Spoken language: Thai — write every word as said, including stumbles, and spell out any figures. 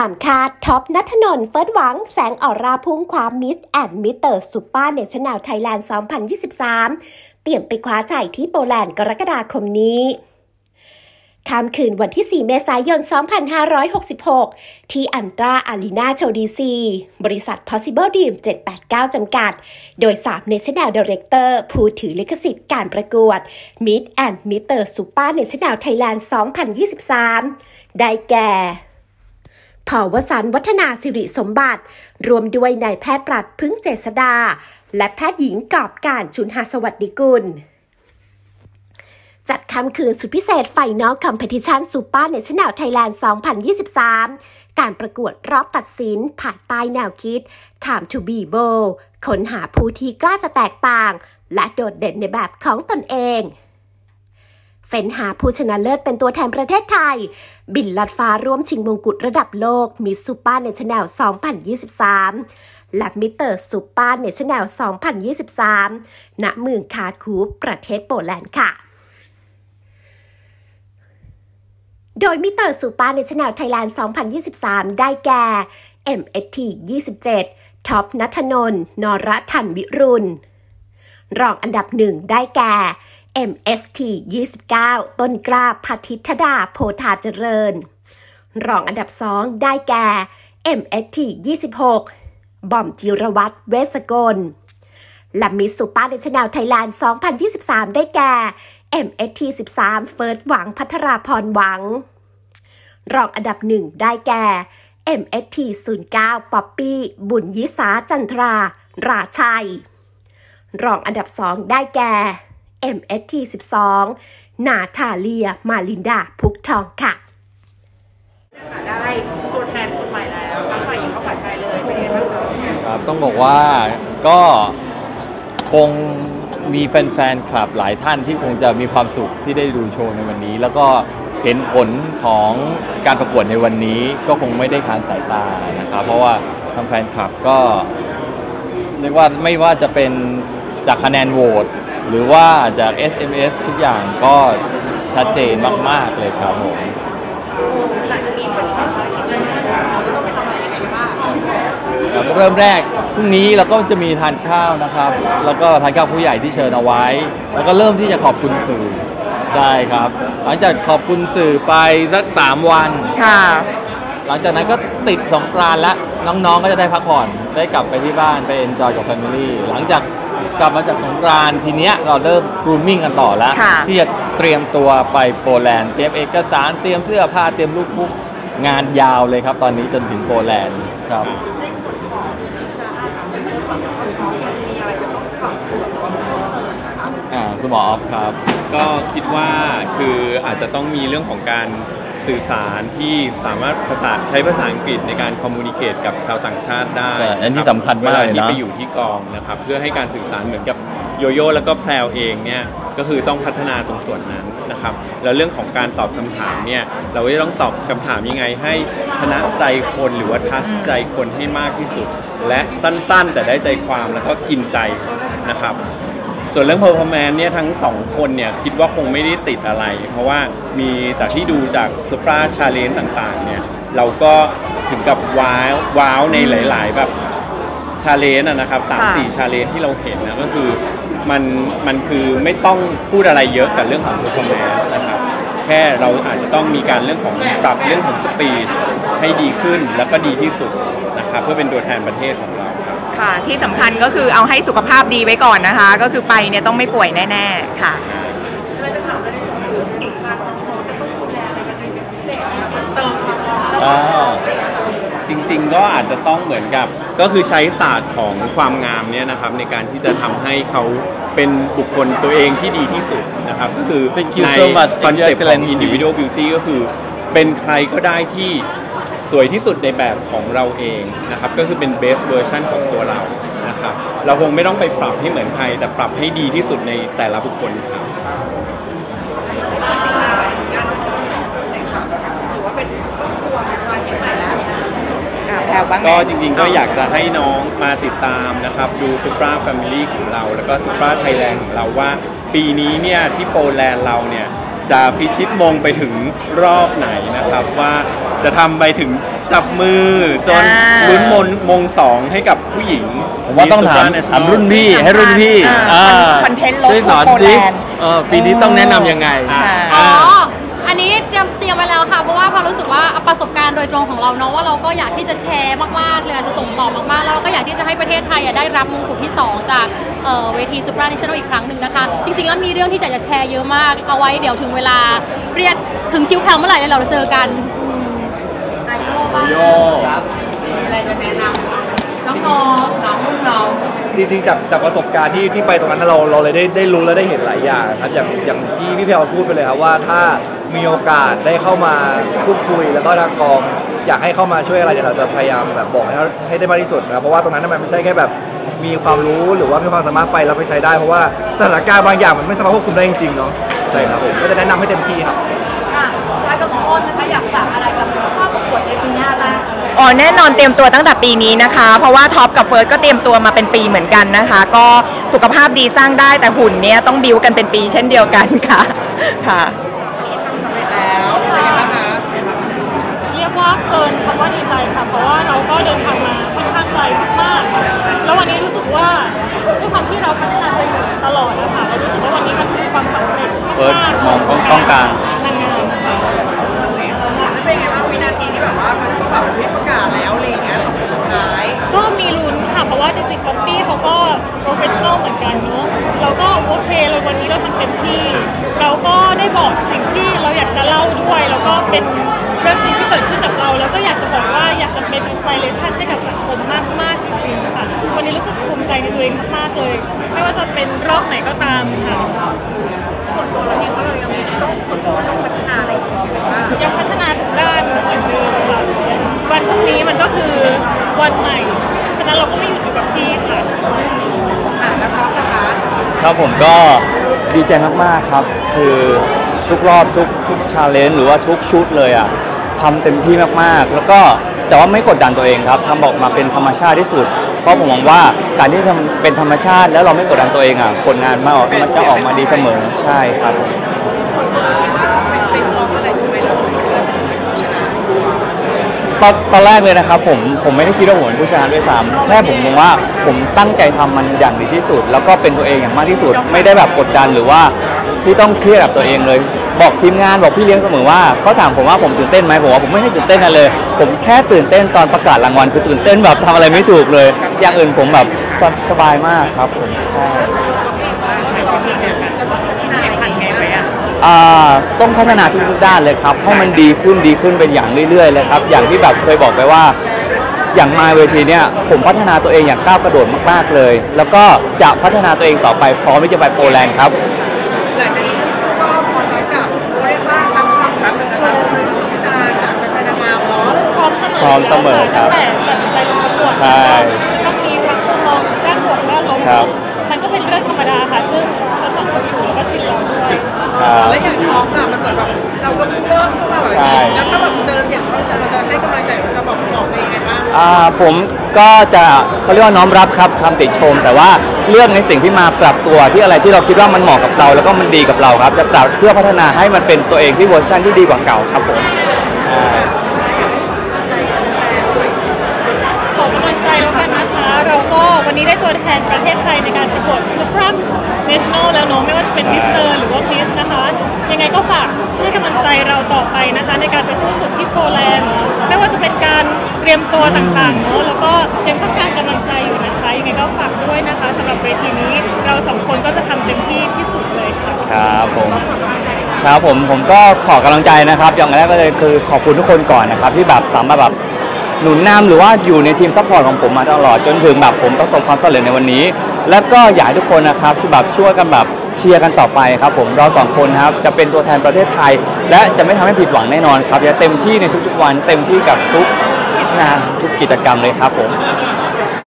ามคาดท็อปณัฐนนท์เฟิร์สหวังแสงออร่าพุ่งคว้ามิสแอนด์มิสเตอร์ซูเปอร์เนชั่นแนลไทยแลนด์ สองพันยี่สิบสาม เตรียมไปคว้าชัยที่โปแลนด์กรกฎาคมนี้ค่ำคืนวันที่ สี่ เมษายน สองพันห้าร้อยหกสิบหก ที่อันตราอารีนาโชว์ดีซี บริษัท Possible Dream เจ็ดแปดเก้า จำกัด โดย สาม National Director ผู้ถือลิขสิทธิ์การประกวด Miss and มิสเตอร์ Super National Thailand สองพันยี่สิบสาม ได้แก่ภาวสันต์วัฒนาสิริสมบัติรวมด้วยนายแพทย์ปรัชญ์พึ่งเจษฎาและแพทย์หญิงกอบการชุนหสวัสดิกุลจัดค่ำคืนสุดพิเศษไฟนอลคอมเพติชันซูเปอร์เนชั่นแนลไทยแลนด์ สองพันยี่สิบสาม การประกวดรอบตัดสินภายใต้แนวคิด Time to be bold ค้นหาผู้ที่กล้าจะแตกต่างและโดดเด่นในแบบของตนเองเฟ้นหาผู้ชนะเลิศเป็นตัวแทนประเทศไทยบินลัดฟ้าร่วมชิงมงกุฎระดับโลกมิสซูเปอร์เนชั่นแนล สองพันยี่สิบสาม และมิสเตอร์ซูเปอร์เนชั่นแนล สองพันยี่สิบสาม ณ เมืองคาคูฟประเทศโปแลนด์ค่ะโดยมิสเตอร์ซูเปอร์เนชั่นแนลไทยแลนด์ สองพันยี่สิบสาม ได้แก่ เอ็ม เอส ที ยี่สิบเจ็ด ท็อปณัฐนนท์ นรทันวิรุณรองอันดับหนึ่งได้แก่ เอ็ม เอส ที ยี่สิบเก้า ต้นกล้าภัทธิธดาโพธาเจริญรองอันดับสองได้แก่ เอ็ม เอส ที ยี่สิบหก บอมจิรวัตรเวสกลและมิสซูเปอร์เนชั่นแนลไทยแลนด์ สองพันยี่สิบสาม ได้แก่ เอ็ม เอส ที สิบสาม เฟิร์สหวังภัทราพรหวังรองอันดับหนึ่งได้แก่ เอ็ม เอส ที ศูนย์เก้า ป๊อปปี้บุญยิสาจันทราราชัยรองอันดับสองได้แก่ เอ็ม เอส ที สิบสอง นาธาเลียมาลินดาพุกทองค่ะได้ตัวแทนคนใหม่แล้วทั้งฝ่ายหญิงและฝ่ายชายเลยเป็นยังไงบ้างครับต้องบอกว่าก็คงมีแฟนๆคลับหลายท่านที่คงจะมีความสุขที่ได้ดูโชว์ในวันนี้แล้วก็เห็นผลของการประกวดในวันนี้ก็คงไม่ได้ค้านสายตานะครับเพราะว่าทางแฟนคลับก็เรียกว่าไม่ว่าจะเป็นจากคะแนนโหวตหรือว่าจาก เอส เอ็ม เอส ทุกอย่างก็ชัดเจนมากๆเลยครับผมหลังจากนี้เป็นภารกิจเริ่มแรกเราจะต้องไปทำอะไรยังไงบ้างเริ่มแรกพรุ่งนี้เราก็จะมีทานข้าวนะครับแล้วก็ทานข้าวผู้ใหญ่ที่เชิญเอาไว้แล้วก็เริ่มที่จะขอบคุณสื่อใช่ครับหลังจากขอบคุณสื่อไปสักสามวันค่ะหลังจากนั้นก็ติดสงกรานต์แล้วน้องๆก็จะได้พักผ่อนได้กลับไปที่บ้านไปเอนจอยกับแฟมิลี่หลังจากกลับมาจากสงกรานต์ทีเนี้ยเราเริ่มกรูมมิ่งกันต่อแล้วที่จะเตรียมตัวไปโปแลนด์เตรียมเอกสารเตรียมเสื้อผ้าเตรียมลูกบุ๊กงานยาวเลยครับตอนนี้จนถึงโปแลนด์ครับในส่วนของชนะอาหารเป็นคนแบบว่ามีอะไรจะต้องปรับปรุงหรือว่าเพิ่มเติมนะคะอ่าคุณหมอออฟครับก็คิดว่าคืออาจจะต้องมีเรื่องของการสื่อสารที่สามารถภาษาใช้ภาษาอังกฤษในการคอมมูนิเคตกับชาวต่างชาติได้ใช่อันที่สำคัญมากเลยนะที่ไปอยู่ที่กองนะครับเพื่อให้การสื่อสารเหมือนกับโยโย่แล้วก็แพรวเองเนี่ยก็คือต้องพัฒนาตรงส่วนนั้นนะครับแล้วเรื่องของการตอบคำถามเนี่ยเราจะต้องตอบคำถามยังไงให้ชนะใจคนหรือว่าทัชใจคนให้มากที่สุดและสั้นๆแต่ได้ใจความแล้วก็กินใจนะครับส่วนเรื่อง performance เนี่ยทั้งสองคนเนี่ยคิดว่าคงไม่ได้ติดอะไรเพราะว่ามีจากที่ดูจาก Super Challenge ต่างๆเนี่ยเราก็ถึงกับว้าวว้าวในหลายๆแบบ Challenge นะครับ สามสี่ Challenge ที่เราเห็นนะก็คือมันมันคือไม่ต้องพูดอะไรเยอะกับเรื่องของ performance นะครับแค่เราอาจจะต้องมีการเรื่องของปรับเรื่องของ speech ให้ดีขึ้นแล้วก็ดีที่สุดนะครับเพื่อเป็นตัวแทนประเทศของเราค่ะที่สำคัญก็คือเอาให้สุขภาพดีไว้ก่อนนะคะก็คือไปเนี่ยต้องไม่ป่วยแน่ๆค่ะเราจะถามในส่วนของเรื่องสุขภาพน้องๆจะต้องดูแลอะไรกันเป็นพิเศษนะคะเติมจริงๆก็อาจจะต้องเหมือนกับก็คือใช้ศาสตร์ของความงามเนี่ยนะครับในการที่จะทำให้เขาเป็นบุคคลตัวเองที่ดีที่สุดนะครับก็คือในคอนเซ็ปต์ของ individual beauty ก็คือเป็นใครก็ได้ที่สวยที่สุดในแบบของเราเองนะครับก็คือเป็น best version ของตัวเรานะครับเราคงไม่ต้องไปปรับให้เหมือนใครแต่ปรับให้ดีที่สุดในแต่ละบุคคลครับก็จริงๆก็อยากจะให้น้องมาติดตามนะครับดู Supra Family ของเราแล้วก็ Supra Thailand ของเราว่าปีนี้เนี่ยที่โปแลนด์เราเนี่ยจะพิชิตมงไปถึงรอบไหนนะครับว่าจะทำไปถึงจับมือจนลุ้นมงมงสองให้กับผู้หญิงผมว่าต้องถามถามรุ่นพี่ให้รุ่นพี่คอนเทนต์รถช่วยสอนซิปีนี้ต้องแนะนำยังไงอ๋ออันนี้เตรียมเตรียมไว้แล้วค่ะเพราะว่าพอรู้สึกว่าประสบการณ์โดยตรงของเราเนาะว่าเราก็อยากที่จะแชร์มากๆเลยจะส่งต่อมากๆแล้วก็อยากที่จะให้ประเทศไทยได้รับมงกุฎที่สองจากเวทีซูเปอร์เนชั่นแนลอีกครั้งหนึ่งนะคะจริงๆแล้วมีเรื่องที่จะจะแชร์เยอะมากเอาไว้เดี๋ยวถึงเวลาเรียกถึงคิวแพลเมื่อไหร่เราจะเจอกันไอโย่บ้างมีอะไรจะแนะนำน้องๆน้องรุ่นเราจริงๆจากจากประสบการณ์ที่ที่ไปตรงนั้นเราเราเลยได้ได้รู้และได้เห็นหลายอย่างครับอย่างอย่างที่พี่เพลพูดไปเลยครับว่าถ้ามีโอกาสได้เข้ามาพูดคุยแล้วก็ทางกองอยากให้เข้ามาช่วยอะไรเดี๋ยวเราจะพยายามแบบบอกให้ให้ได้มากที่สุดนะเพราะว่าตรงนั้นมันไม่ใช่แค่แบบมีความรู้หรือว่ามีความสามารถไปแล้วไปใช้ได้เพราะว่าสถานการณ์บางอย่างมันไม่สามารถควบคุมได้จริงๆเนาะใช่ครับผมก็จะแนะนำให้เต็มที่ครับค่ะท้ายกับน้องอ้นนะคะอยากฝากอะไรกับผู้เข้าประกวดในปีหน้าบ้างอ๋อแน่นอนเตรียมตัวตั้งแต่ปีนี้นะคะเพราะว่าท็อปกับเฟิร์สก็เตรียมตัวมาเป็นปีเหมือนกันนะคะก็สุขภาพดีสร้างได้แต่หุ่นเนี้ยต้องบิวกันเป็นปีเช่นเดียวกันค่ะค่ะทำสำเร็จแล้วเป็นยังไงบ้างคะเรียกว่าเกินคำว่าดีใจค่ะเพราะว่าเราก็เดินทางมาค่อนข้างไกลมากๆแล้ววันนี้รู้สึกว่าด้วยความที่เราพัฒนาตัวเองตลอดนะคะเรารู้สึกว่าวันนี้มันคือความสำเร็จมากๆมองต้องการนางงามค่ะเป็นไงบ้างวินาทีที่แบบว่าเขาจะต้องแบบประกาศแล้วอะไรอย่างเงี้ยสองคนสุดท้ายก็มีลุ้นค่ะเพราะว่าจริงๆก๊อปปี้เขาก็โปรเฟชชั่นอลเหมือนกันเนอะเราก็โอเคเราวันนี้เราทำเต็มที่เราก็ได้บอกสิ่งที่เราอยากจะเล่าด้วยแล้วก็เป็นเรื่องจริงที่เกิดขึ้นกับเราแล้วก็อยากจะบอกว่าอยากจะเป็นอินสปิเรชันให้กับสังคมมากๆจริงๆค่ะวันนี้รู้สึกภูมิใจในตัวเองมากๆเลยไม่ว่าจะเป็นรอบไหนก็ตามค่ะส่วนตัวเราเองก็ยังต้องฝึกต้องพัฒนาอะไรอยู่บ้างยังพัฒนาทุกด้านเหมือนเดิมค่ะวันพรุ่งนี้มันก็คือวันใหม่ฉะนั้นเราก็ไม่หยุดอยู่กับที่ค่ะอ่าแล้วท็อปนะคะครับผมก็ดีใจมากๆครับคือทุกรอบทุกทุกชาเลนจ์หรือว่าทุกชุดเลยอ่ะทำเต็มที่มากๆแล้วก็แต่ว่าไม่กดดันตัวเองครับทำออกมาเป็นธรรมชาติที่สุดเพราะผมมองว่าการที่ทำเป็นธรรมชาติแล้วเราไม่กดดันตัวเองอ่ะผลงานมาออกมันจะออกมาดีเสมอใช่ครับส่วนตัวคิดว่าเป็นเป็นเพราะอะไรทำไมเราถึงเป็นผู้ชนะตอนตอนแรกเลยนะครับผมผมไม่ได้คิดว่าผมเป็นผู้ชนะด้วยซ้ำแค่ผมมองว่าผมตั้งใจทำมันอย่างดีที่สุดแล้วก็เป็นตัวเองอย่างมากที่สุดไม่ได้แบบกดดันหรือว่าที่ต้องเครียดกับตัวเองเลยบอกทีมงานบอกพี่เลี้ยงเสมอว่าเขาถามผมว่าผมตื่นเต้นไหมผมว่าผมไม่ได้ตื่นเต้นอะไรเลยผมแค่ตื่นเต้นตอนประกาศรางวัลคือตื่นเต้นแบบทำอะไรไม่ถูกเลยอย่างอื่นผมแบบสบายมากครับผมใช่ต้องพัฒนาทุกด้านเลยครับให้มันดีขึ้นดีขึ้นเป็นอย่างเรื่อยๆเลยครับอย่างที่แบบเคยบอกไปว่าอย่างมาเวทีเนี้ยผมพัฒนาตัวเองอย่างก้าวกระโดดมากๆเลยแล้วก็จะพัฒนาตัวเองต่อไปพร้อมที่จะไปโปแลนด์ครับหลังจากนี้ทั้งคู่ก็พร้อมกับเรียกว่าทำคำชมหรือคำวิจารณ์จากแฟนๆนางงามเนาะพร้อมเสมอพร้อมเสมอครับแต่ตัดสินใจลงประกวดจะต้องมีทั้งมุมมองด้านบวกด้านลบมันก็เป็นเรื่องธรรมดาค่ะซึ่งเราสองคนอยู่แล้วก็ชินแล้วด้วยและอย่างท้องอะมันเกิดแบบเราก็พูดเลิกเข้ามาแบบนี้แล้วถ้าแบบเจอเสียงเขาจะเราจะให้กำลังใจเราจะบอกบอกเองไงบ้างอ่าผมก็จะเขาเรียกว่าน้อมรับครับคำติชมแต่ว่าเลือกในสิ่งที่มาปรับตัวที่อะไรที่เราคิดว่ามันเหมาะกับเราแล้วก็มันดีกับเราครับจะปรับเพื่อพัฒนาให้มันเป็นตัวเองที่เวอร์ชันที่ดีกว่าเก่าครับผมขอกำลังใจแล้วกันนะคะเราก็วันนี้ได้ตัวแทนประเทศไทยในการประกวดซูเปอร์เนชั่นแนลแล้วเนาะไม่ว่าจะเป็นมิสเตอร์หรือว่ามิสนะคะยังไงก็ฝากให้กำลังใจเราต่อไปนะคะในการไปสู้สุดที่โปแลนด์ไม่ว่าจะเป็นการเตรียมตัวต่างๆเนาะแล้วก็ยังต้องการกำลังใจอยู่นะคะยังไงก็ฝากด้วยนะคะสำหรับเวทีนี้เราสองคนก็จะทำเต็มที่ที่สุดเลยค่ะครับผมครับผมผมก็ขอกำลังใจนะครับอย่างแรกก็เลยคือขอบคุณทุกคนก่อนนะครับที่แบบสามารถแบบหนุนนำหรือว่าอยู่ในทีมซัพพอร์ตของผมมาตลอดจนถึงแบบผมประสบความสำเร็จในวันนี้แล้วก็อยากให้ทุกคนนะครับที่แบบช่วยกันแบบเชียร์กันต่อไปครับผมเราสองคนครับจะเป็นตัวแทนประเทศไทยและจะไม่ทำให้ผิดหวังแน่นอนครับจะเต็มที่ในทุกๆวันเต็มที่กับทุกงานทุกกิจกรรมเลยครับผม